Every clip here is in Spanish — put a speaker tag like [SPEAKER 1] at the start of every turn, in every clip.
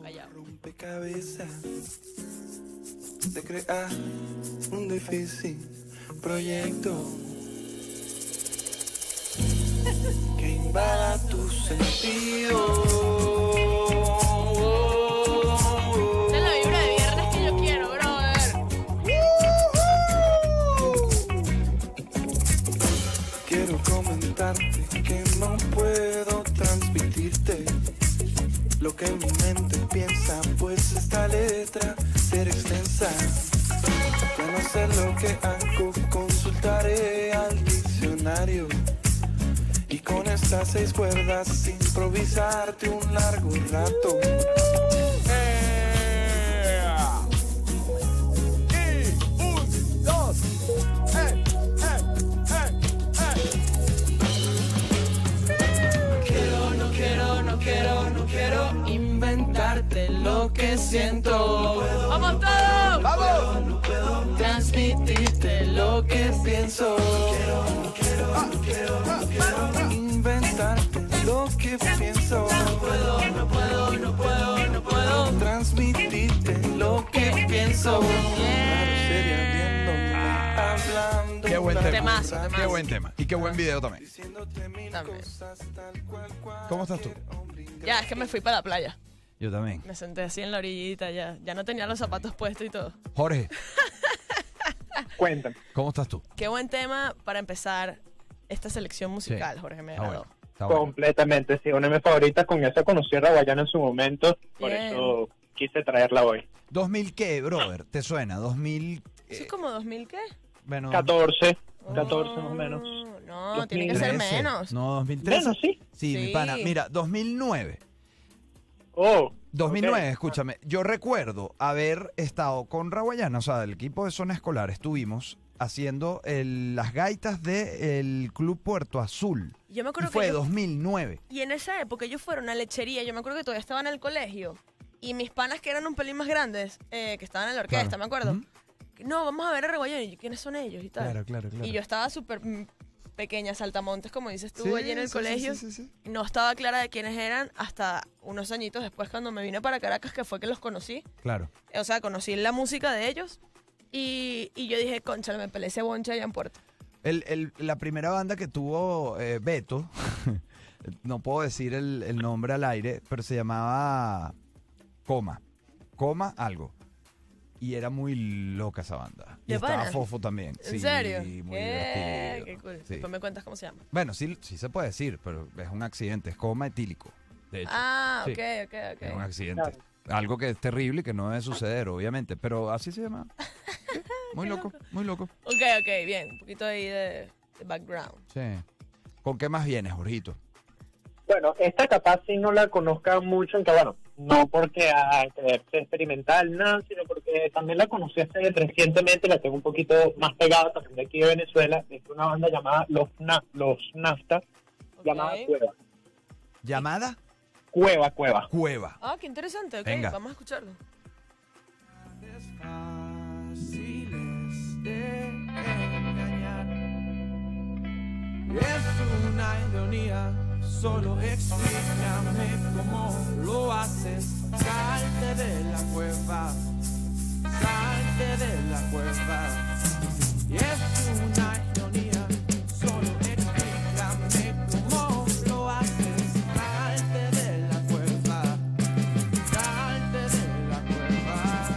[SPEAKER 1] Callao.
[SPEAKER 2] Rompecabezas de crear un difícil proyecto que invada tus sentidos.
[SPEAKER 1] Esta es la vibra de viernes que yo quiero, brother.
[SPEAKER 2] Quiero comentarte que no puedo transmitirte lo que mi mente piensa, pues esta letra será extensa. Ya no sé lo que hago, consultaré al diccionario y con estas 6 cuerdas improvisarte un largo rato. No quiero inventarte lo que siento.
[SPEAKER 1] ¡Vamos todos!
[SPEAKER 2] ¡Vamos! No puedo transmitirte lo que pienso. No quiero inventarte lo que pienso. No puedo transmitirte lo que pienso. Sería viéndome, hablando.
[SPEAKER 3] Qué buen tema.
[SPEAKER 1] Temazo, temazo.
[SPEAKER 3] Qué buen tema. Y qué buen video también.
[SPEAKER 2] Diciéndote mil
[SPEAKER 1] También.
[SPEAKER 2] cosas tal cual.
[SPEAKER 3] ¿Cómo estás tú?
[SPEAKER 1] Ya, es que me fui para la playa.
[SPEAKER 3] Yo también.
[SPEAKER 1] Me senté así en la orillita, ya no tenía los zapatos puestos y todo.
[SPEAKER 3] Jorge,
[SPEAKER 4] Cuéntame.
[SPEAKER 3] ¿cómo estás tú?
[SPEAKER 1] Qué buen tema para empezar esta selección musical,
[SPEAKER 3] Sí.
[SPEAKER 1] Jorge, me
[SPEAKER 3] Está
[SPEAKER 1] agradó.
[SPEAKER 3] bueno. Está bueno.
[SPEAKER 4] Completamente, sí, una de mis favoritas. Con esa conocí a Raguayana en su momento, por
[SPEAKER 1] Bien.
[SPEAKER 4] eso quise traerla hoy.
[SPEAKER 3] ¿2000 qué, brother? ¿Te suena? ¿2000?
[SPEAKER 1] ¿Eso es como 2000 qué?
[SPEAKER 3] Bueno,
[SPEAKER 4] 14 más o menos.
[SPEAKER 1] No, tiene que ser
[SPEAKER 3] 2013.
[SPEAKER 1] menos.
[SPEAKER 3] No, 2013.
[SPEAKER 4] Menos, sí.
[SPEAKER 3] Sí, mi
[SPEAKER 1] Sí.
[SPEAKER 3] pana. Mira, 2009.
[SPEAKER 4] Oh,
[SPEAKER 3] 2009,
[SPEAKER 4] ok.
[SPEAKER 3] escúchame. Yo recuerdo haber estado con Raguayana, o sea, del equipo de zona escolar, estuvimos haciendo las gaitas del Club Puerto Azul.
[SPEAKER 1] Yo me
[SPEAKER 3] Y
[SPEAKER 1] acuerdo
[SPEAKER 3] fue
[SPEAKER 1] que
[SPEAKER 3] 2009.
[SPEAKER 1] y en esa época ellos fueron a lechería, yo me acuerdo que todavía estaban en el colegio. Y mis panas que eran un pelín más grandes, que estaban en la orquesta,
[SPEAKER 3] Claro.
[SPEAKER 1] me acuerdo.
[SPEAKER 3] Ujú.
[SPEAKER 1] No, vamos a ver a Reguayón. Y yo, ¿quiénes son ellos? Y tal.
[SPEAKER 3] Claro.
[SPEAKER 1] Y yo estaba súper pequeña, saltamontes, como dices tú,
[SPEAKER 3] Sí,
[SPEAKER 1] allí en el
[SPEAKER 3] sí,
[SPEAKER 1] colegio.
[SPEAKER 3] sí.
[SPEAKER 1] Y no estaba clara de quiénes eran hasta unos añitos después cuando me vine para Caracas, que fue que los conocí.
[SPEAKER 3] Claro.
[SPEAKER 1] O sea, conocí la música de ellos. Y yo dije, concha, me peleé ese bonche allá en Puerto.
[SPEAKER 3] La primera banda que tuvo Beto, no puedo decir el nombre al aire, pero se llamaba Coma algo. Y era muy loca esa banda. Y
[SPEAKER 1] ¿De
[SPEAKER 3] estaba
[SPEAKER 1] pana?
[SPEAKER 3] Fofo también.
[SPEAKER 1] ¿En
[SPEAKER 3] Sí,
[SPEAKER 1] serio?
[SPEAKER 3] muy
[SPEAKER 1] Qué
[SPEAKER 3] divertido.
[SPEAKER 1] cool.
[SPEAKER 3] Sí.
[SPEAKER 1] Después me cuentas cómo se llama.
[SPEAKER 3] Bueno, sí se puede decir, pero es un accidente, es coma etílico. De hecho,
[SPEAKER 1] Ah,
[SPEAKER 3] Sí.
[SPEAKER 1] ok.
[SPEAKER 3] es un accidente.
[SPEAKER 4] Claro.
[SPEAKER 3] Algo que es terrible y que no debe suceder, obviamente, pero así se llama. Sí, muy loco, muy loco.
[SPEAKER 1] Ok, bien. Un poquito ahí de background.
[SPEAKER 3] Sí. ¿Con qué más vienes, Jorgito?
[SPEAKER 4] Bueno, esta capaz sí no la conozca mucho, aunque bueno, no porque sea experimental, nada, sino porque también la conocí hace recientemente, la tengo un poquito más pegada también de aquí de Venezuela. Es una banda llamada Los Nafta,
[SPEAKER 1] Ok.
[SPEAKER 4] llamada Cueva.
[SPEAKER 3] ¿Llamada?
[SPEAKER 4] Cueva.
[SPEAKER 3] Cueva.
[SPEAKER 1] Ah, qué interesante. Ok,
[SPEAKER 3] Venga.
[SPEAKER 1] vamos a escucharlo.
[SPEAKER 2] Fáciles de engañar. Es una ironía, solo explícame cómo lo haces. Salte de la cueva, salte de la cueva. Y es una ironía, solo explícame cómo lo haces. Salte de la cueva, salte de la cueva.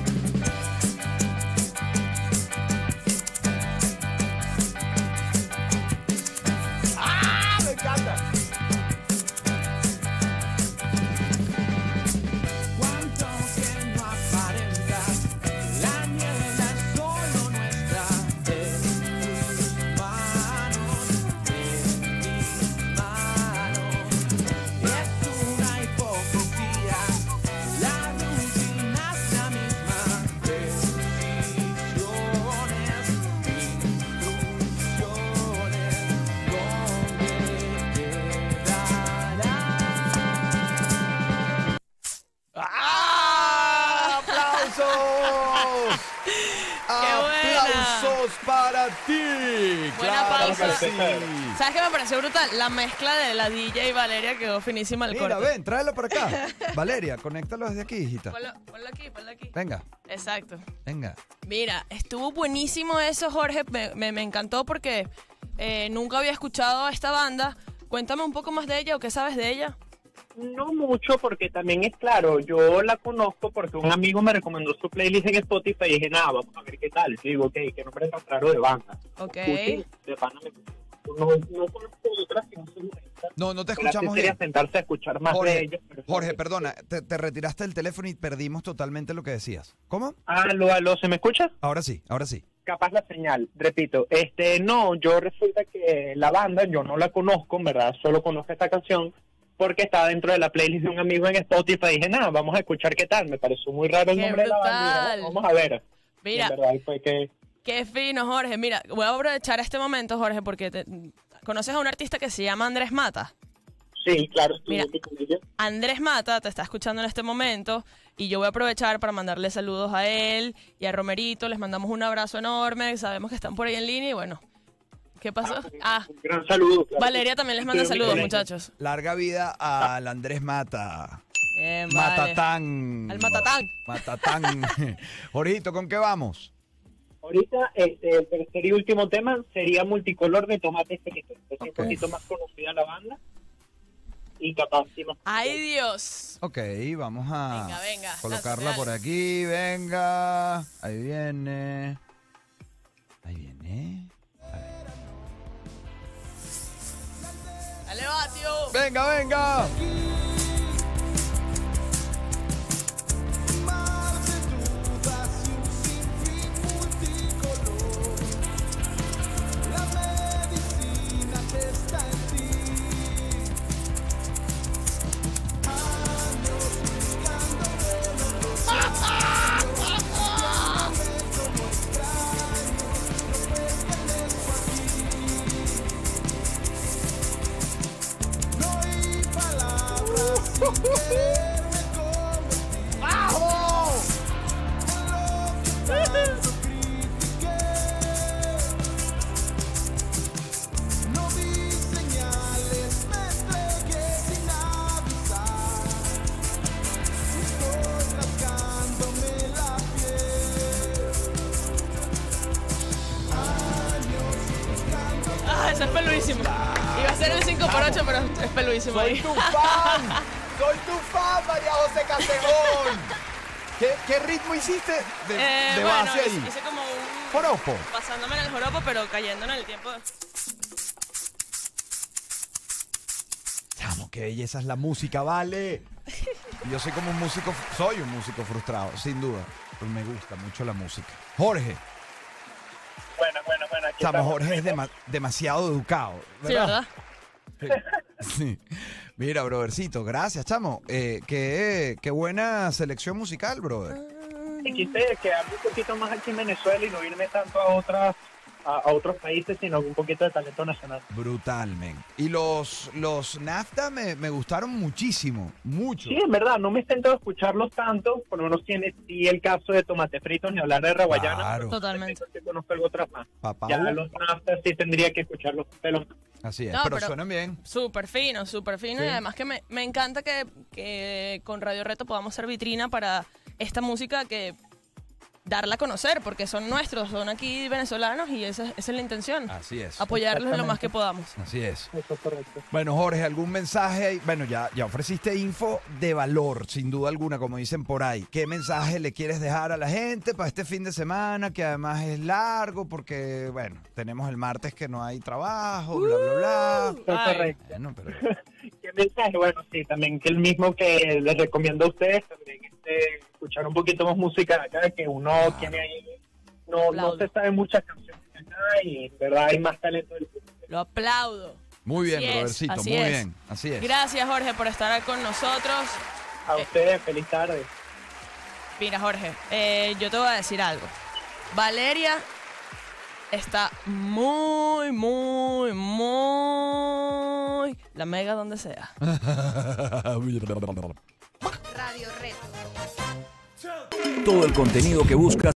[SPEAKER 2] ¡Ah! ¡Me encanta! Cuánto que no aparentas, la mierda es solo nuestra. En tus manos, en mis manos. Es una hipocresía, la rutina es la misma. Decisiones, intrusiones, ¿dónde quedará?
[SPEAKER 3] ¡Ah! ¡Aplausos!
[SPEAKER 1] ¡Qué bueno!
[SPEAKER 3] ¡Aplausos para ti!
[SPEAKER 1] Buena
[SPEAKER 3] ¡Claro
[SPEAKER 1] pausa.
[SPEAKER 3] que sí!
[SPEAKER 1] ¿Sabes qué me pareció brutal? La mezcla de la DJ y Valeria quedó finísima al
[SPEAKER 3] Mira,
[SPEAKER 1] corte.
[SPEAKER 3] ven, tráelo para acá. Valeria, conéctalo desde aquí, hijita.
[SPEAKER 1] Ponlo aquí, ponlo aquí.
[SPEAKER 3] Venga,
[SPEAKER 1] Exacto.
[SPEAKER 3] venga.
[SPEAKER 1] Mira, estuvo buenísimo eso, Jorge. Me encantó porque nunca había escuchado a esta banda. Cuéntame un poco más de ella o qué sabes de ella.
[SPEAKER 4] No mucho, porque también es claro, yo la conozco porque un amigo me recomendó su playlist en Spotify y dije, nada, vamos a ver qué tal. Y digo, ok, qué nombre tan raro de banda.
[SPEAKER 1] Ok.
[SPEAKER 4] Putin, de pana me gustó. No conozco otras que no son estas.
[SPEAKER 3] No te
[SPEAKER 4] Pero así
[SPEAKER 3] escuchamos
[SPEAKER 4] sería
[SPEAKER 3] bien.
[SPEAKER 4] sentarse a escuchar más de
[SPEAKER 3] Jorge,
[SPEAKER 4] ellos. pero-
[SPEAKER 3] Jorge, perdona, te retiraste del teléfono y perdimos totalmente lo que decías. ¿Cómo?
[SPEAKER 4] Aló, ¿se me escucha?
[SPEAKER 3] Ahora sí, ahora sí.
[SPEAKER 4] Capaz la señal, repito, no, yo resulta que la banda, yo no la conozco, en verdad, solo conozco esta canción, porque está dentro de la playlist de un amigo en Spotify, y dije, nada, vamos a escuchar qué tal, me pareció muy raro el
[SPEAKER 1] ¡Qué
[SPEAKER 4] nombre de la banda, y dije,
[SPEAKER 1] brutal!
[SPEAKER 4] "Bueno, vamos a ver". Y
[SPEAKER 1] Mira,
[SPEAKER 4] en verdad ahí fue que,
[SPEAKER 1] qué fino, Jorge. Mira, voy a aprovechar este momento, Jorge, porque conoces a un artista que se llama Andrés Mata.
[SPEAKER 4] sí, claro, estuve
[SPEAKER 1] Mira.
[SPEAKER 4] con ella.
[SPEAKER 1] Andrés Mata te está escuchando en este momento y yo voy a aprovechar para mandarle saludos a él y a Romerito. Les mandamos un abrazo enorme. Sabemos que están por ahí en línea y bueno, ¿qué pasó?
[SPEAKER 4] Un gran saludo. Claro.
[SPEAKER 1] Valeria también les manda
[SPEAKER 4] Estuve en mi
[SPEAKER 1] saludos,
[SPEAKER 4] colegio.
[SPEAKER 1] muchachos.
[SPEAKER 3] Larga vida al Andrés Mata.
[SPEAKER 1] Bien, vale.
[SPEAKER 3] Matatán.
[SPEAKER 1] Al Matatán.
[SPEAKER 3] Matatán. Jorgito, ¿con qué vamos?
[SPEAKER 4] Ahorita, el tercer y último tema sería Multicolor de Tomate Frito. Es un poquito más conocida la banda y capaz sí más.
[SPEAKER 1] ¡Ay, Dios!
[SPEAKER 3] Ok, vamos a
[SPEAKER 1] Venga, venga,
[SPEAKER 3] colocarla
[SPEAKER 1] lánzate,
[SPEAKER 3] por
[SPEAKER 1] dale.
[SPEAKER 3] aquí. Venga. Ahí viene. Ahí viene.
[SPEAKER 1] ¡Dale, Batio!
[SPEAKER 3] Venga, venga.
[SPEAKER 1] ¡Ah, eso es peluísimo! Iba a ser el 5x8, pero es peluísimo
[SPEAKER 3] Soy
[SPEAKER 1] ahí.
[SPEAKER 3] tu fan. Soy tu fan, María José Castejón. ¿Qué ritmo hiciste de
[SPEAKER 1] Bueno,
[SPEAKER 3] base ahí?
[SPEAKER 1] hice como un...
[SPEAKER 3] Joropo.
[SPEAKER 1] Pasándome en el joropo, pero cayendo en el tiempo.
[SPEAKER 3] Chamo, qué belleza es la música, vale. Y yo soy como un músico, soy un músico frustrado, sin duda. Pero me gusta mucho la música. Jorge.
[SPEAKER 4] Bueno. Aquí
[SPEAKER 3] Chamo,
[SPEAKER 4] estamos.
[SPEAKER 3] Jorge es demasiado educado.
[SPEAKER 1] Sí, ¿verdad?
[SPEAKER 3] Sí. Mira, brothercito, gracias, chamo. Qué buena selección musical, brother.
[SPEAKER 4] Y quise quedarme un poquito más aquí en Venezuela y no irme tanto a otros países, sino un poquito de talento nacional.
[SPEAKER 3] Brutal, men. Y los NAFTA me gustaron muchísimo, mucho.
[SPEAKER 4] Sí, en verdad, no me he intentado escucharlos tanto, por lo menos tiene sí el caso de Tomate Frito ni hablar de Raguayana.
[SPEAKER 3] Claro.
[SPEAKER 1] Totalmente.
[SPEAKER 4] Que conozco algo otras más.
[SPEAKER 3] Papá,
[SPEAKER 4] Ya los NAFTA sí tendría que escucharlos un pelo más.
[SPEAKER 3] así es,
[SPEAKER 1] No,
[SPEAKER 3] pero
[SPEAKER 1] pero-
[SPEAKER 3] suenan bien.
[SPEAKER 1] Súper fino.
[SPEAKER 3] Sí.
[SPEAKER 1] Y además que me encanta que con Radio Reto podamos ser vitrina para esta música que darla a conocer, porque son nuestros, son aquí venezolanos y esa es la intención.
[SPEAKER 3] Así es.
[SPEAKER 1] Apoyarlos lo más que podamos.
[SPEAKER 3] Así es.
[SPEAKER 4] Eso es correcto.
[SPEAKER 3] Bueno, Jorge, ¿algún mensaje ahí? Bueno, ya ofreciste info de valor, sin duda alguna, como dicen por ahí. ¿Qué mensaje le quieres dejar a la gente para este fin de semana, que además es largo, porque, bueno, tenemos el martes que no hay trabajo, bla, bla, bla.
[SPEAKER 4] Eso es
[SPEAKER 1] Ay.
[SPEAKER 4] correcto.
[SPEAKER 3] Bueno, pero...
[SPEAKER 4] ¿Qué mensaje? Bueno, sí, también que el mismo que les recomiendo a ustedes, también escuchar un poquito más música de acá, que uno tiene ahí, no
[SPEAKER 1] Aplaudo.
[SPEAKER 4] se sabe muchas canciones de acá y en verdad hay más talento del mundo.
[SPEAKER 1] Lo aplaudo.
[SPEAKER 3] Muy bien,
[SPEAKER 1] Así es,
[SPEAKER 3] brothercito,
[SPEAKER 1] así
[SPEAKER 3] muy
[SPEAKER 1] es.
[SPEAKER 3] bien. Así es.
[SPEAKER 1] Gracias, Jorge, por estar con nosotros.
[SPEAKER 4] A ustedes, feliz tarde.
[SPEAKER 1] Mira, Jorge, yo te voy a decir algo. Valeria está muy, muy, muy... La mega donde sea.
[SPEAKER 5] Radio Reto.
[SPEAKER 6] Todo el contenido que buscas